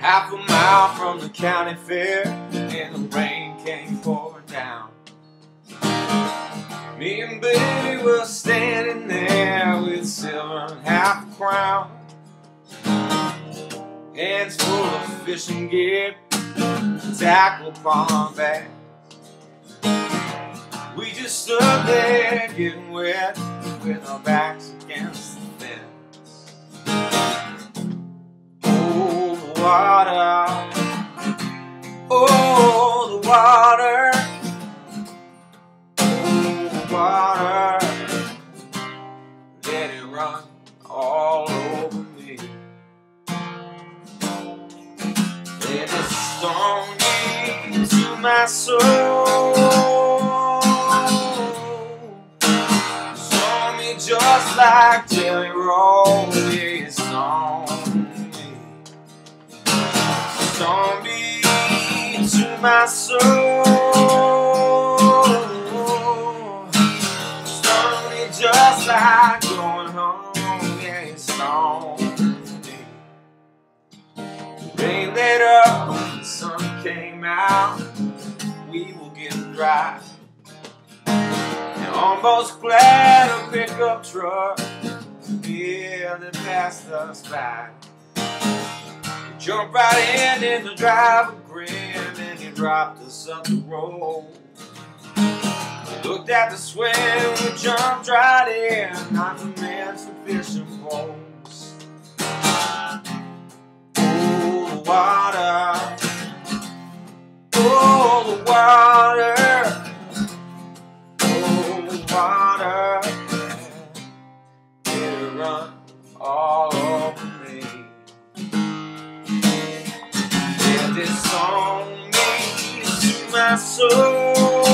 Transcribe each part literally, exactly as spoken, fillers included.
half a mile from the county fair, and the rain came pouring down. Me and baby were standing there with silver and half a crown, hands full of fishing gear, tackle upon our back. We just stood there getting wet with our backs against the fence. Oh, the water, oh, the water, oh, the water, let it run all over me. Let it storm me to my soul, just like jelly roll, it's on me, it's on me to my soul, it's on me just like going home, yeah, it's on me. The rain let up, the sun came out, we were getting dry. Almost glad a pickup truck, yeah, that passed us by. He jumped right in and the driver grinned and he dropped us up the road. We looked at the swim, we jumped right in, not to mention fishing poles. Oh, the water, oh, the water, water, let it run all over me. Let this on me to my soul,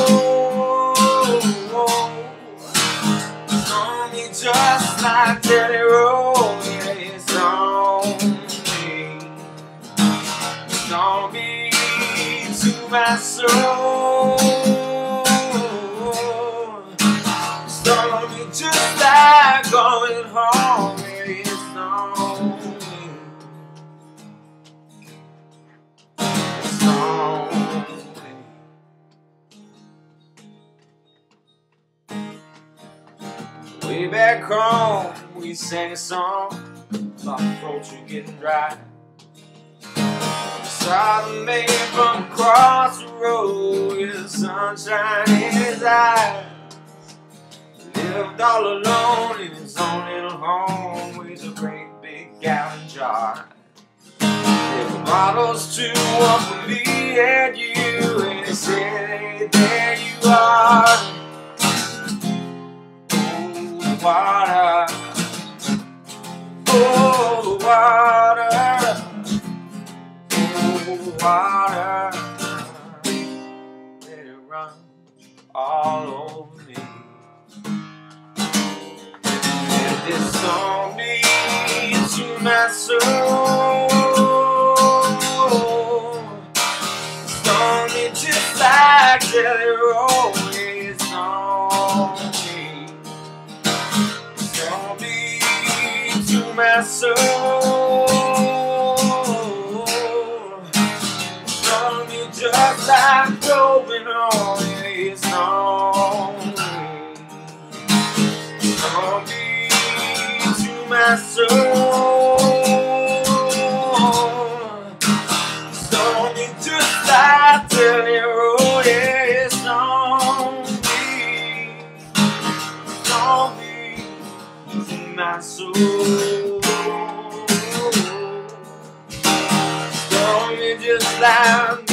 it's on me just like jelly roll, yeah, it's on me, it's on me to my soul. Just like going home, it's on me, it's on me. Way back home, we sang a song about the throats were getting dry. Saw the man from across the road with the sunshine in his eyes. Lived all alone in his own little home with a great big gallon jar. There were bottles too, one for me and you, and he said, hey, there you are. Oh, the water, oh, the water, oh, the water, let it run all over me. It's on me to my soul, it's on me just like jelly roll, it's on me, it's on me to my soul, it's on me just like going on, it's on me, it's on me my soul, it's on me just like jelly roll, yeah, it's on me, it's on me, it's in my soul, it's on me just like